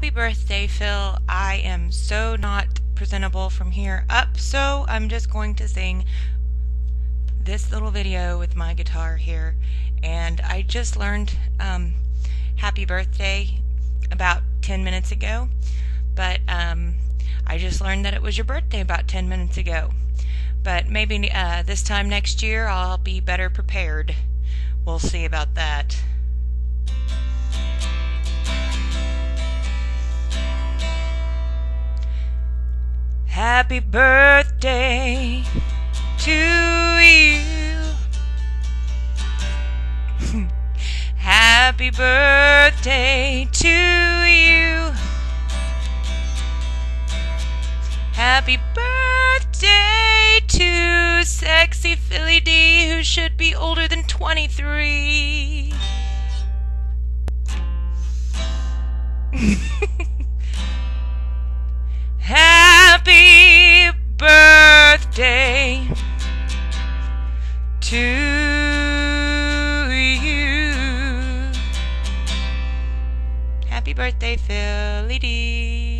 Happy birthday, Phil. I am so not presentable from here up, so I'm just going to sing this little video with my guitar here. And I just learned happy birthday about 10 minutes ago, but I just learned that it was your birthday about 10 minutes ago. But maybe this time next year I'll be better prepared. We'll see about that. Happy birthday to you. Happy birthday to you. Happy birthday to sexy Philly D, who should be older than 23. Happy birthday to you. Happy birthday, Philly D.